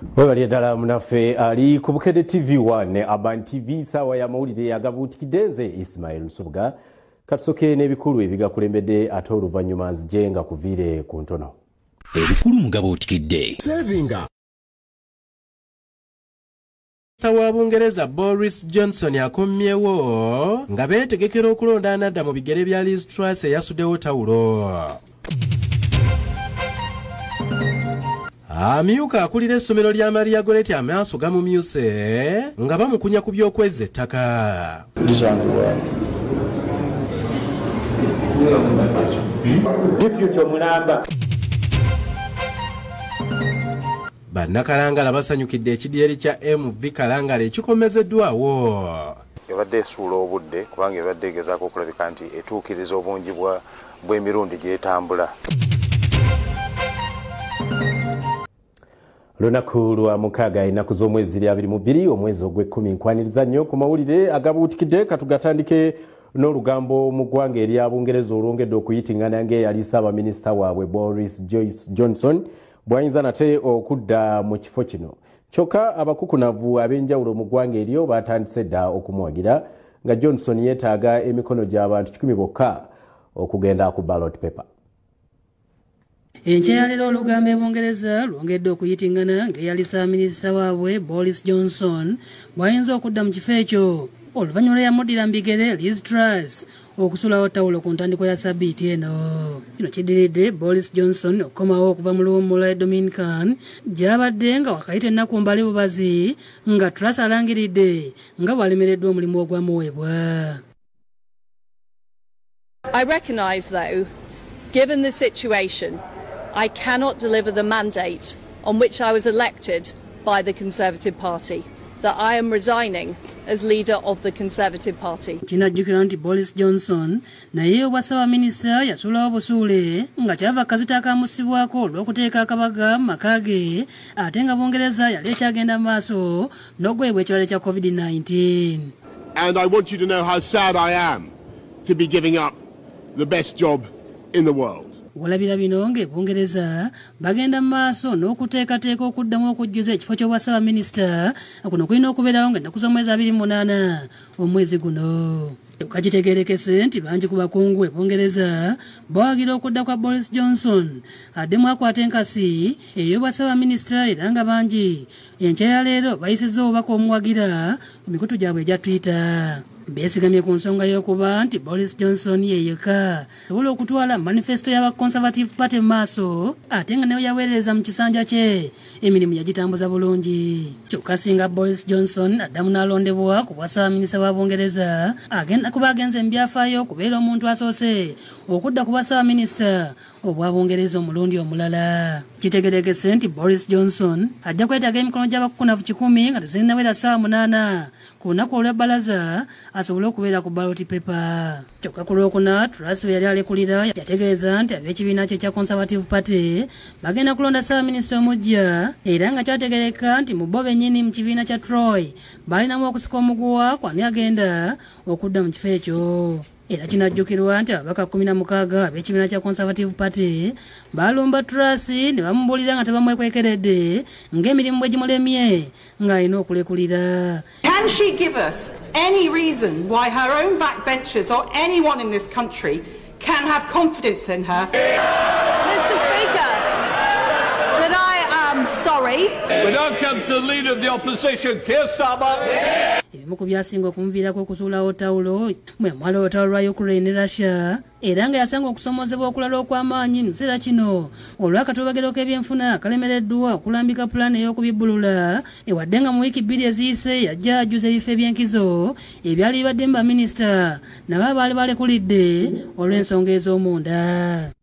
Webali ddala munaffe ali ku Bukedde TV1 ne Aban TV sawa ya mawulire agabuutikidde Ismail Subuga katusoke n'ebikulu ebigakulembedde ate oluvannyuma nzijenga kuviire ku ntono. Ebikulu mugabuutikidde. Sevinga wa Bungereza Boris Johnson Akomyewo nga beetegekera okulonda anadda mu bigere bya Liz Truss eyasuddewo tawulo. Amyuka akulira essomero lya Maria Goretti amaaso gamumyuse nga bamukunya ku by'okwezza ettaka. Bannakalangala basanyukidde ekidyeri kya MV Kalangala ekikomezeddwawo. Ebadde esuula obudde kubanga ebadde egezaako okulabika nti etuukiriza obungi bw'emirundi gy'etambula. Lunaku lwa mukaaga ennaku z'omwezi 22 omwezi ogw'ekkumi nkwaniriza nnyo ku mawulire agabuutikidde katugatandike n'olugambo mu ggwanga erya Bungereza olwongedde okuyitingana ng'eyali Ssaabaminisita waabwe Boris Johnson bw'ayinza nate okudda mu kifo kino. Kyokka abakukunavu ab'enjawulo mu ggwanga eryo batandise dda okumuwagira nga Johnson yeetaaga emikono gy'abantu 10 bokka okugenda ku ballot paper. Enkya leero olugambo e Bungereza lwongedde okuyitingana ng'eyali Ssaabaminisita waabwe Boris Johnson bw'ayinza okudda mu kifo ekyo oluvannyuma yamuddira mu bigere Liz Truss okusulawo tawulo ku ntandikwa ya Sabbiiti eno. Kino kiddiridde Boris Johnson okukomawo okuva mu luwummula Dominican gy'abadde nga wakayita ennaku mbale bubazi nga Truss alangiridde nga bw'alemereddwa omulimu ogwamuweebwa. I recognise though, given the situation, I cannot deliver the mandate on which I was elected by the Conservative Party, that I am resigning as leader of the Conservative Party. Kinajjukira nti Boris Johnson naye obwa Ssaabaminisita yasulawo busuule nga kyava kazita akamusibwako olw'okuteeka akabaga mu maka ge ate nga Bungereza yali ekyagenda mu maaso n'ogwebwa ekirwadde kya COVID-19. And I want you to know how sad I am to be giving up the best job in the world. Walabira bino ng'Ebungereza bagenda mu maaso n'okuteekateeka okuddamu okujjuza ekifo ky'obwa Ssaabaminisita kuno kulina okubeerawo ng'ennaku z'omwezi 28 omwezi guno. Kagitegeerekese nti bangi ku bakungu Ebungereza bawagira okudda kwa Boris Johnson addemu akwata enkasi ey'obwa Ssaabaminisita era nga bangi enkya ya leero bayisizza obubaka omuwagira ku mikutu gyabwe egya Twitter. Beesigamye ku nsonga y'okuba nti Boris Johnson yeyeka asobola okutwala manifesto y'aba Conservative Party mu maaso ate nga nayo yaweereza mu kisanja kye emirimu yagitambuza bulungi. Kyokka singa Boris Johnson addamu n'alondebwa ku bwa Ssaabaminisita wa Bungereza agenda kuba agenze mu byafaayo okubeera omuntu asoose okudda ku bwa Ssaabaminisita obwa Bungereza omulundi omulala. Kitegeerekese nti Boris Johnson ajja kwetaaga emikono gy'abakukunavu 10 nga tezinnawera ssaawa 8 ku lunaku olw'ebbalaza asobole okubeera ku ballot paper. Kyokka ku Lwokuna Truss bwe yali alekulira yategeeza nti ab'ekibiina kye kya Conservative Party bagenda kulonda Ssaabaminisita omuggya era nga kyategereka nti mu bo bennyini mu kibiina kya Troy balinamu okusika omuguwa kwani agenda okudda mu kifo ekyo. Era kinajjukirwa nti ababaka 16 ab'ekibiina kya Conservative Party balumba Truss ne bamubuulira nga tebamwekwekeredde ng'emirimu bwe gimulemye ng'alina okulekulira. Can she give us any reason why her own backbenchers or anyone in this country can have confidence in her? Mr. Speaker, that I am sorry. We now come to the Leader of the Opposition, Keir Starmer. Ebimu ku byasinga okumuviirako okusuulawo tawulo mwe mwali olutalo lwa Ukraine ne Russia era nga yasanga okusomozebwa okulala okw'amaanyi mu kiseera kino olw'akatobagero k'ebyenfuna kalemereddwa okulambika pulaani ey'okubibbulula ewadde nga mu wiiki 2 eziyise yajja ajjuza ebifo eby'enkizo ebyali bibadde mu baminisita nabo abaali balekulidde olw'ensonga ez'omunda.